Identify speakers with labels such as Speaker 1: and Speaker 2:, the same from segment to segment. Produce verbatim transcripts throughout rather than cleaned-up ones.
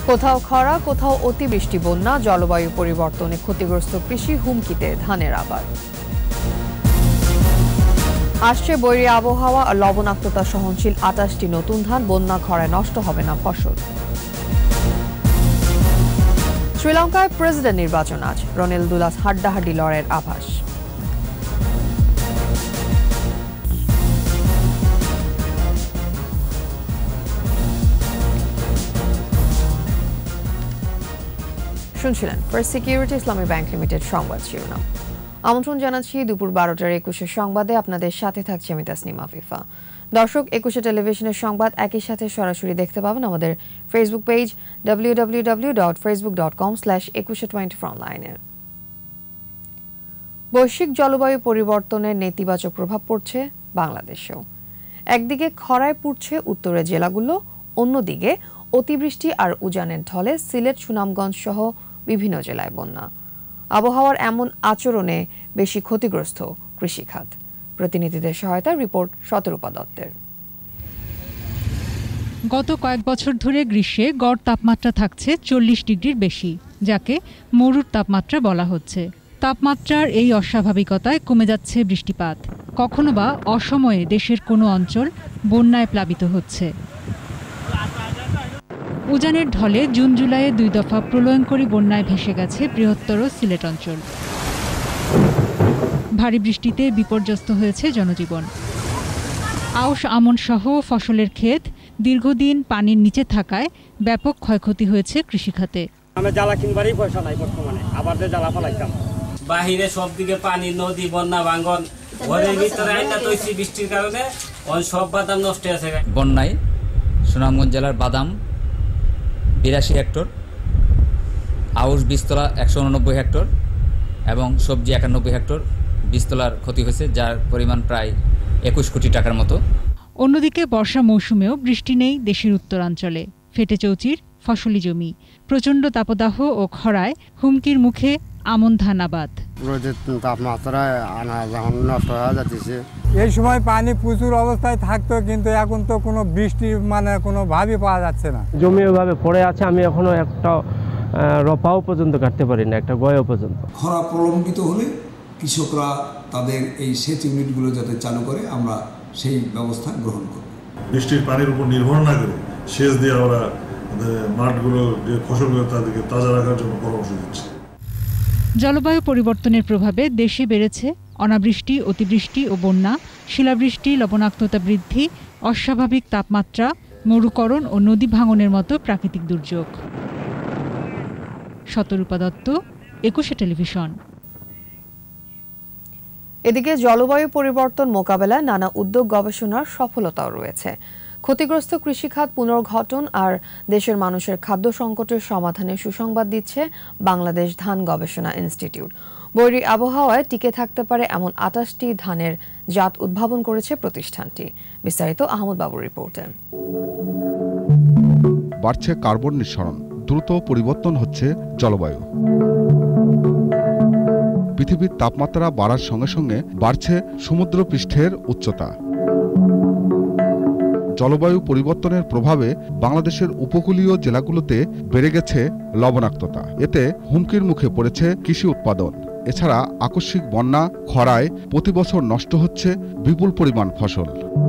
Speaker 1: কোথাও খরা, কোথাও অতিবৃষ্টি, বন্যা, জলবায়ু পরিবর্তনে ক্ষতিগ্রস্ত কৃষি, হুমকিতে ধানের আবাদ। আসছে বৈরী আবহাওয়া আর লবণাক্ততা সহনশীল আটাশটি নতুন ধান, বন্যা খরায় নষ্ট হবে না ফসল। শ্রীলঙ্কায় প্রেসিডেন্ট নির্বাচন আজ, রনিল দুলাস হাড্ডাহাড্ডি লড়াইয়ের আভাস। শুনছিলেন first security Islami bank limited সংবাদ শিরোনাম। আমন্ত্রণ জানাচ্ছি দুপুর বারোটার একুশের সংবাদে, আপনাদের সাথে থাকছি আমি তাসনিম আফিফা। দর্শক, একুশে টেলিভিশনের সংবাদ একই সাথে সরাসরি দেখতে পাবেন আমাদের Facebook page W W W dot Facebook dot com slash Ekushey twenty four অনলাইনে। বৈশ্বিক জলবায়ু পরিবর্তনের নেতিবাচক প্রভাব পড়ছে বাংলাদেশেও। একদিকে খরায় পুড়ছে উত্তরের জেলাগুলো, অন্যদিকে অতিবৃষ্টি আর উজানের ঢলে সিলেট, সুনামগঞ্জ সহ বিভিন্ন জেলায় বন্যা। আবহাওয়ার এমন আচরণে বেশি ক্ষতিগ্রস্ত কৃষিখাত। প্রতিনিধিদের সহায়তায় রিপোর্ট শতরূপা দত্তের।
Speaker 2: গত কয়েক বছর ধরে গ্রীষ্মে গড় তাপমাত্রা থাকছে চল্লিশ ডিগ্রির বেশি, যাকে মরুর তাপমাত্রা বলা হচ্ছে। তাপমাত্রার এই অস্বাভাবিকতায় কমে যাচ্ছে বৃষ্টিপাত। কখনো বা অসময়ে দেশের কোনো অঞ্চল বন্যায় প্লাবিত হচ্ছে। উজানের ঢলে জুন জুলাইয়ে দুই দফা প্রলয়ঙ্করী বন্যায় ভেসে গেছে বৃহত্তর সিলেট অঞ্চল। ভারী বৃষ্টিতে বিপর্যস্ত হয়েছে জনজীবন। আউশ আমন সহ ফসলের ক্ষেত দীর্ঘদিন পানির নিচে থাকায় ব্যাপক ক্ষয়ক্ষতি হয়েছে কৃষিখাতে।
Speaker 3: আমি জ্বালা কিনবারই পয়সা নাই বর্তমানে, আবার যে জ্বালা ফলাইতাম। বাহিরে সব দিকে পানি, নদী, বন্যা, ভাঙন, ঘরের ভিতরে আইনা তৈছি বৃষ্টির কারণে সব বাদাম নষ্ট হয়েছে।
Speaker 4: বন্যায় সুনামগঞ্জ জেলার বাদাম বিরাশি হেক্টর, আউশ বীজতলা একশো উননব্বই হেক্টর এবং সবজি একানব্বই হেক্টর বীজতলার ক্ষতি হয়েছে, যার পরিমাণ প্রায় একুশ কোটি টাকার মতো।
Speaker 2: অন্যদিকে বর্ষা মৌসুমেও বৃষ্টি নেই দেশের উত্তরাঞ্চলে। ফেটে চৌচির ফসলি জমি। প্রচণ্ড তাপদাহ ও খরায় হুমকির মুখে আমন ধান আবাদ।
Speaker 5: রোদের তাপমাত্রায় আনা যখন নষ্ট হয়ে যাচ্ছে।
Speaker 6: এই সময় পানি প্রচুর অবস্থায় থাকতো, কিন্তু এখন তো কোনো বৃষ্টি মানে কোনো ভাবই পাওয়া যাচ্ছে না।
Speaker 7: জমি ওইভাবে পড়ে আছে, আমি এখনো একটা রপাও পর্যন্ত কাটতে পারি না, একটা গয়ও পর্যন্ত।
Speaker 8: খরা প্রলম্বিত হলে কৃষকরা তাদের এই সেচ ইউনিটগুলো যাতে চালু করে, আমরা সেই ব্যবস্থা গ্রহণ করব।
Speaker 9: বৃষ্টির পানির উপর নির্ভর না করে সেচ দিয়ে আমরা মাঠগুলো, যে ফসলগুলো তাদেরকে তাজা রাখার জন্য পরামর্শ দিচ্ছি।
Speaker 2: জলবায়ু পরিবর্তনের প্রভাবে দেশে বেড়েছে অনাবৃষ্টি, অতিবৃষ্টি ও বন্যা, শিলাবৃষ্টি, লবণাক্ততা বৃদ্ধি, অস্বাভাবিক তাপমাত্রা, মরুকরণ ও নদী ভাঙনের মতো প্রাকৃতিক দুর্যোগ। শতরূপা দত্ত, একুশে টেলিভিশন।
Speaker 1: এদিকে জলবায়ু পরিবর্তন মোকাবেলায় নানা উদ্যোগ, গবেষণার সফলতাও রয়েছে। ক্ষতিগ্রস্ত কৃষিখাত পুনর্গঠন আর দেশের মানুষের খাদ্য সংকটের সমাধানে সুসংবাদ দিচ্ছে বাংলাদেশ ধান গবেষণা ইনস্টিটিউট। বৈরী আবহাওয়ায় টিকে থাকতে পারে এমন আটাশটি ধানের জাত উদ্ভাবন করেছে প্রতিষ্ঠানটি। বিস্তারিত আহমদ বাবুর রিপোর্টে।
Speaker 10: বাড়ছে কার্বন নিঃসরণ, দ্রুত পরিবর্তন হচ্ছে জলবায়ু। পৃথিবীর তাপমাত্রা বাড়ার সঙ্গে সঙ্গে বাড়ছে সমুদ্রপৃষ্ঠের উচ্চতা। জলবায়ু পরিবর্তনের প্রভাবে বাংলাদেশের উপকূলীয় জেলাগুলোতে বেড়ে গেছে লবণাক্ততা। এতে হুমকির মুখে পড়েছে কৃষি উৎপাদন। এছাড়া আকস্মিক বন্যা, খরায় প্রতি বছর নষ্ট হচ্ছে বিপুল পরিমাণ ফসল।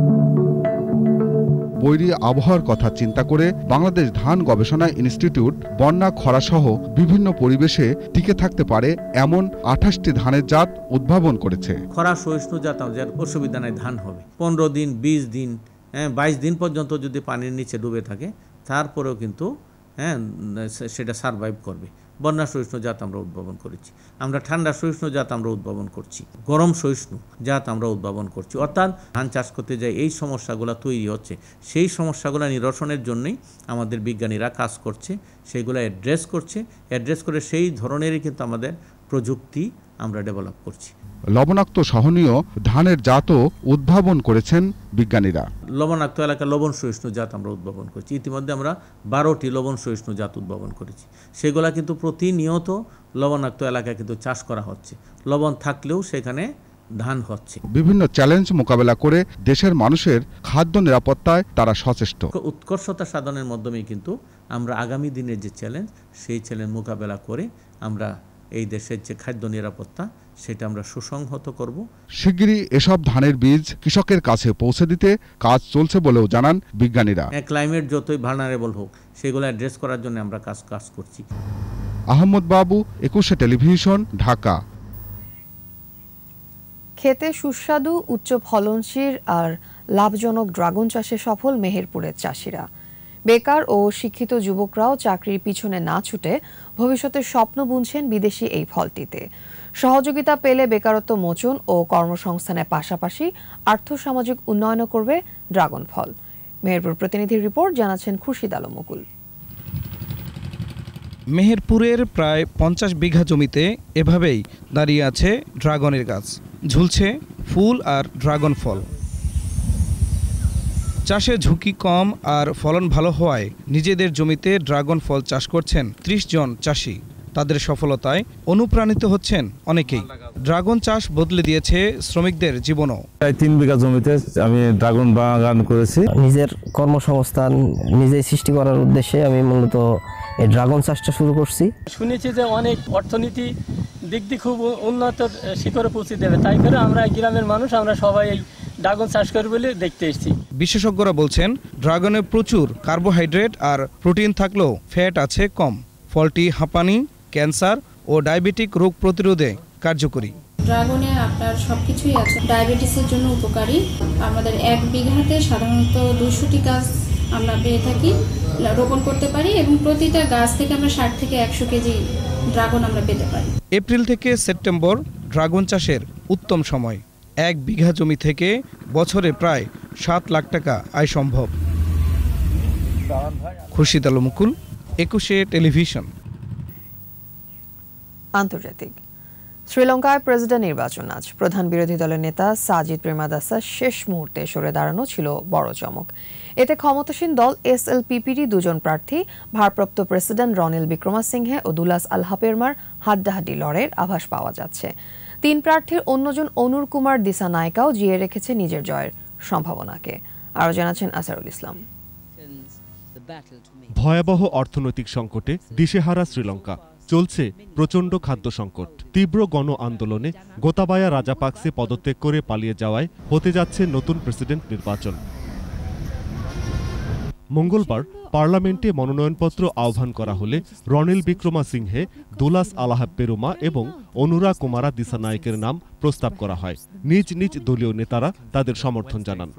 Speaker 10: বৈরী আবহাওয়ার কথা চিন্তা করে বাংলাদেশ ধান গবেষণা ইনস্টিটিউট বন্যা, খরাসহ বিভিন্ন পরিবেশে টিকে থাকতে পারে এমন আঠাশটি ধানের জাত উদ্ভাবন করেছে।
Speaker 11: খরা সহিষ্ণু জাত অসুবিধা নাই, ধান হবে পনেরো দিন, বিশ দিন, হ্যাঁ বাইশ দিন পর্যন্ত যদি পানির নিচে ডুবে থাকে, তারপরেও কিন্তু হ্যাঁ সেটা সারভাইভ করবে। বন্যা সহিষ্ণু জাত আমরা উদ্ভাবন করেছি, আমরা ঠান্ডা সহিষ্ণু জাত আমরা উদ্ভাবন করছি, গরম সহিষ্ণু জাত আমরা উদ্ভাবন করছি। অর্থাৎ ধান চাষ করতে যাই এই সমস্যাগুলো তৈরি হচ্ছে, সেই সমস্যাগুলো নিরসনের জন্যই আমাদের বিজ্ঞানীরা কাজ করছে, সেইগুলো অ্যাড্রেস করছে, অ্যাড্রেস করে সেই ধরনেরই কিন্তু আমাদের প্রযুক্তি আমরা ডেভেলপ করছি।
Speaker 10: লবণাক্ত সহনীয় ধানের জাতও উদ্ভাবন করেছেন বিজ্ঞানীরা।
Speaker 11: লবণাক্ত এলাকা লবণ সহিষ্ণু জাত আমরা উদ্ভাবন করেছি। ইতিমধ্যে আমরা বারোটি লবণ সহিষ্ণু জাত উদ্ভাবন করেছি। সেগুলা কিন্তু প্রতিনিয়ত লবণাক্ত এলাকায় কিন্তু চাষ করা হচ্ছে। লবণ থাকলেও সেখানে ধান হচ্ছে।
Speaker 10: বিভিন্ন চ্যালেঞ্জ মোকাবেলা করে দেশের মানুষের খাদ্য নিরাপত্তায় তারা সচেষ্ট।
Speaker 11: উৎকর্ষতা সাধনের মাধ্যমে কিন্তু আমরা আগামী দিনের যে চ্যালেঞ্জ সেই চ্যালেঞ্জ মোকাবেলা করে আমরা এই দেশের যে খাদ্য নিরাপত্তা সেটা আমরা সুসংহত করব।
Speaker 10: শিগগিরই এসব ধানের বীজ কৃষকের কাছে পৌঁছে দিতে কাজ চলছে বলেও জানান বিজ্ঞানীরা।
Speaker 11: ক্লাইমেট যতই ভালনারেবল হোক সেগুলো অ্যাড্রেস করার জন্য আমরা কাজ কাজ করছি।
Speaker 10: আহমদ বাবু, একুশে টেলিভিশন, ঢাকা।
Speaker 1: খেতে সুস্বাদু, উচ্চ ফলনশীল আর লাভজনক ড্রাগন চাষে সফল মেহেরপুরের চাষিরা। বেকার ও শিক্ষিত যুবকরাও চাকরির পিছনে না ছুটে ভবিষ্যতের স্বপ্ন বুনছেন বিদেশি এই ফলটিতে। সহযোগিতা পেলে বেকারত্ব মোচন ও কর্মসংস্থানের পাশাপাশি আর্থসামাজিক উন্নয়নও করবে ড্রাগন ফল। মেহেরপুর প্রতিনিধির রিপোর্ট, জানাচ্ছেন খুরশিদ আলম মুকুল।
Speaker 12: মেহেরপুরের প্রায় পঞ্চাশ বিঘা জমিতে এভাবেই দাঁড়িয়ে আছে ড্রাগনের গাছ, ঝুলছে ফুল আর ড্রাগন ফল। চাষে ঝুঁকি কম আর ফলন ভালো হওয়ায় নিজেদের জমিতে ড্রাগন ফল চাষ করছেন ত্রিশ জন চাষি। তাদের সফলতায় অনুপ্রাণিত হচ্ছেন অনেকেই। ড্রাগন চাষ বদলে দিয়েছে শ্রমিকদের জীবনও।
Speaker 13: প্রায় তিন বিঘা জমিতে আমি ড্রাগন বাগান করেছি।
Speaker 14: নিজের কর্মসংস্থান নিজেই সৃষ্টি করার উদ্দেশ্যে আমি মূলত এই ড্রাগন চাষটা শুরু করছি।
Speaker 15: শুনেছি যে অনেক অর্থনীতি দিক দিয়ে খুব উন্নত শিখরে পৌঁছে দেবে, তাই করে আমরা গ্রামের মানুষ আমরা সবাই এই ড্রাগন চাষ করব বলে দেখতে এসেছি।
Speaker 12: বিশেষজ্ঞরা বলছেন ড্রাগনে প্রচুর কার্বোহাইড্রেট আর প্রোটিন থাকলেও ফ্যাট আছে কম। ফলটি হাঁপানি, ক্যান্সার ও ডায়াবেটিক রোগ প্রতিরোধে কার্যকরী।
Speaker 16: ড্রাগনে আপনার সবকিছুই আছে, ডায়াবেটিসের জন্য উপকারী। আমাদের এক বিঘাতে সাধারণত দুশোটি গাছ আমরা পেয়ে থাকি, রোপণ করতে পারি এবং প্রতিটা গাছ থেকে আমরা ষাট থেকে একশো কেজি ড্রাগন আমরা পেতে পারি।
Speaker 12: এপ্রিল থেকে সেপ্টেম্বর ড্রাগন চাষের উত্তম সময়। এক বিঘা জমি থেকে বছরে প্রায় সাত লাখ টাকা আয় সম্ভব। খুরশিদ আলম মুকুল, একুশে টেলিভিশন।
Speaker 1: আন্তর্জাতিক। শ্রীলঙ্কায় প্রেসিডেন্ট নির্বাচন আজ। প্রধান বিরোধী দলের নেতা সাজিদ প্রেমাদাসা শেষ মুহূর্তে সরে দাঁড়ানো ছিল বড় চমক। এতে ক্ষমতাসীন দল এসএলপিপিরই দুজন প্রার্থী ভারপ্রাপ্ত প্রেসিডেন্ট রনিল বিক্রমাসিংহে ও দুলাস আলহাপেরমার হাড্ডাহাড্ডি লড়াইয়ের আভাস পাওয়া যাচ্ছে। তিন প্রার্থীর অন্যজন অনুর কুমার দিসানায়কাও জিয়ে রেখেছে নিজের জয়ের সম্ভাবনাকে। আরও জানাচ্ছেন আসারুল ইসলাম।
Speaker 17: ভয়াবহ অর্থনৈতিক সংকটে দিশেহারা শ্রীলঙ্কা। চলছে প্রচণ্ড খাদ্য সংকট। তীব্র গণ আন্দোলনে গোতাবায়া রাজাপাকসে পদত্যাগ করে পালিয়ে যাওয়ায় হতে যাচ্ছে নতুন প্রেসিডেন্ট নির্বাচন। মঙ্গলবার পার্লামেন্টে মনোনয়নপত্র আহ্বান করা হলে রনিল বিক্রমাসিংহে, দুলাস আলাহাপ্পেরুমা এবং অনুরা কুমারা দিসানায়কের নাম প্রস্তাব করা হয়। নিজ নিজ দলীয় নেতারা তাদের সমর্থন জানান।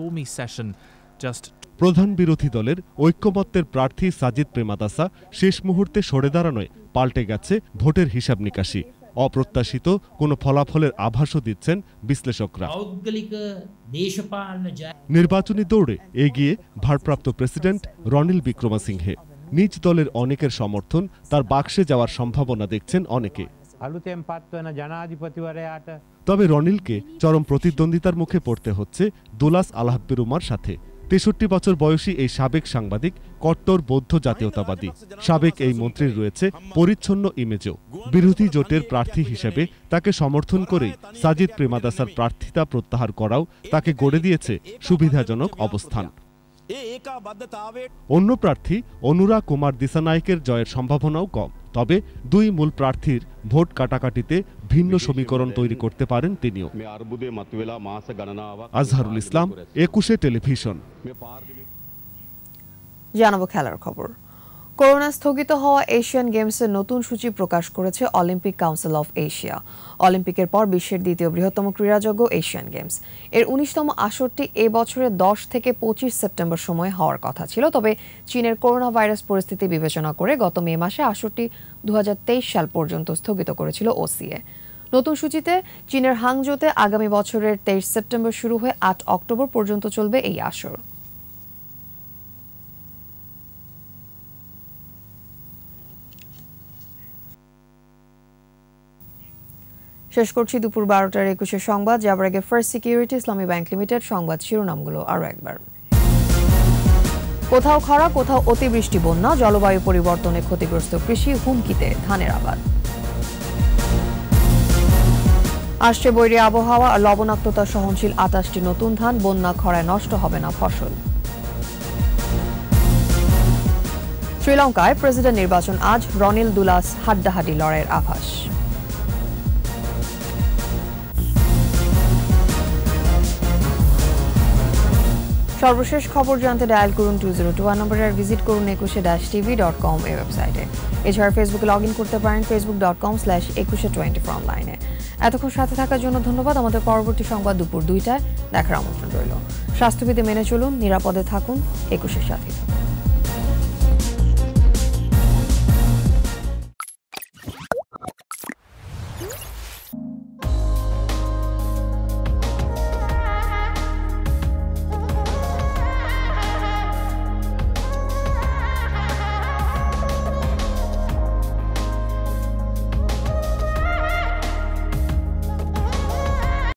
Speaker 17: প্রধান বিরোধী দলের ঐক্যমত্যের প্রার্থী সাজিদ প্রেমাদাসা শেষ মুহূর্তে সরে দাঁড়ানোয় পাল্টে গেছে ভোটের হিসাব নিকাশি। অপ্রত্যাশিত কোনো ফলাফলের আভাসও দিচ্ছেন বিশ্লেষকরা। নির্বাচনী দৌড়ে এগিয়ে ভারপ্রাপ্ত প্রেসিডেন্ট রনিল বিক্রমাসিংহে। নিজ দলের অনেকের সমর্থন তার বাক্সে যাওয়ার সম্ভাবনা দেখছেন অনেকে। তবে রনিলকে চরম প্রতিদ্বন্দ্বিতার মুখে পড়তে হচ্ছে দুলাস আলহাপ্পেরুমার সাথে। তেষট্টি বছর বয়সী এই সাবেক সাংবাদিক কট্টর বৌদ্ধ জাতীয়তাবাদী। সাবেক এই মন্ত্রীর রয়েছে পরিচ্ছন্ন ইমেজও। বিরোধী জোটের প্রার্থী হিসেবে তাকে সমর্থন করেই সাজিদ প্রেমাদাসার প্রার্থিতা প্রত্যাহার করাও তাকে গড়ে দিয়েছে সুবিধাজনক অবস্থান। অন্য প্রার্থী অনুরা কুমার দিসানায়কের জয়ের সম্ভাবনাও কম। তবে দুই মূল প্রার্থীর ভোট কাটাকাটিতে ভিন্ন সমীকরণ তৈরি করতে পারেন তিনিও। আজহারুল ইসলাম, একুশে টেলিভিশন।
Speaker 1: জানাবো খেলার খবর। করোনা স্থগিত হওয়া এশিয়ান গেমসের নতুন সূচি প্রকাশ করেছে অলিম্পিক কাউন্সিল অফ এশিয়া। অলিম্পিকের পর বিশ্বের দ্বিতীয় বৃহত্তম ক্রীড়াযজ্ঞ এশিয়ান গেমস এর উনিশতম আসরটি এ বছরের দশ থেকে পঁচিশ সেপ্টেম্বর সময় হওয়ার কথা ছিল। তবে চীনের করোনা ভাইরাস পরিস্থিতি বিবেচনা করে গত মে মাসে আসরটি দু হাজার তেইশ সাল পর্যন্ত স্থগিত করেছিল ওসিএ। নতুন সূচিতে চীনের হাংজোতে আগামী বছরের তেইশ সেপ্টেম্বর শুরু হয়ে আট অক্টোবর পর্যন্ত চলবে এই আসর। শেষ করছি দুপুর বারোটার একুশে সংবাদ। যাবার আগে first security Islami bank limited সংবাদ শিরোনামগুলো আরও একবার। কোথাও খরা, কোথাও অতিবৃষ্টি, বন্যা, জলবায়ু পরিবর্তনে ক্ষতিগ্রস্ত কৃষি, হুমকিতে ধানের আবাদ। আসছে বৈরী আবহাওয়া আর লবণাক্ততা সহনশীল আটাশটি নতুন ধান, বন্যা খরায় নষ্ট হবে না ফসল। শ্রীলঙ্কায় প্রেসিডেন্ট নির্বাচন আজ, রনিল দুলাস হাড্ডাহাড্ডি লড়াইয়ের আভাস। সর্বশেষ খবর জানতে ডায়াল করুন টু জিরো টু ওয়ান নম্বরে আর ভিজিট করুন একুশে ড্যাশ টিভি ডট কম এই ওয়েবসাইটে। এছাড়া ফেসবুকে লগ ইন করতে পারেন Facebook dot com slash Ekushey twenty four অনলাইনে। এতক্ষণ সাথে থাকার জন্য ধন্যবাদ। আমাদের পরবর্তী সংবাদ দুপুর দুইটায় দেখার আমন্ত্রণ রইল। স্বাস্থ্যবিধি মেনে চলুন, নিরাপদে থাকুন, একুশের সাথে।